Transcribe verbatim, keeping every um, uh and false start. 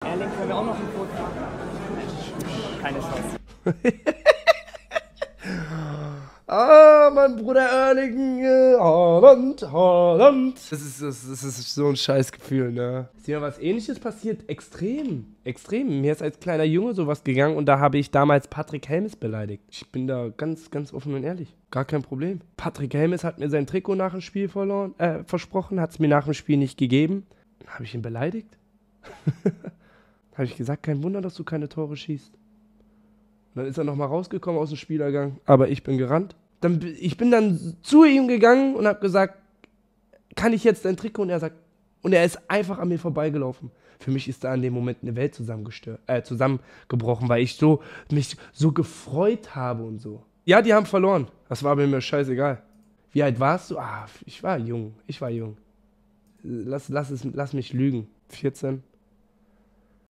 Erling, können wir auch noch ein Foto machen? Keine Chance. Ah, mein Bruder Erling, Haaland, Haaland. Das ist, das, ist, das ist so ein scheiß Gefühl, ne? Ist mir was Ähnliches passiert? Extrem, extrem. Mir ist als kleiner Junge sowas gegangen und da habe ich damals Patrick Helmes beleidigt. Ich bin da ganz, ganz offen und ehrlich. Gar kein Problem. Patrick Helmes hat mir sein Trikot nach dem Spiel verloren, äh, versprochen, hat es mir nach dem Spiel nicht gegeben. Dann habe ich ihn beleidigt. Habe ich gesagt, kein Wunder, dass du keine Tore schießt. Und dann ist er nochmal rausgekommen aus dem Spielergang, aber ich bin gerannt. Dann, ich bin dann zu ihm gegangen und habe gesagt, kann ich jetzt dein Trikot? Und er sagt, und er ist einfach an mir vorbeigelaufen. Für mich ist da in dem Moment eine Welt zusammengestört, äh, zusammengebrochen, weil ich so, mich so gefreut habe und so. Ja, die haben verloren. Das war mir scheißegal. Wie alt warst du? Ah, ich war jung. Ich war jung. Lass, lass, es, lass mich lügen. vierzehn.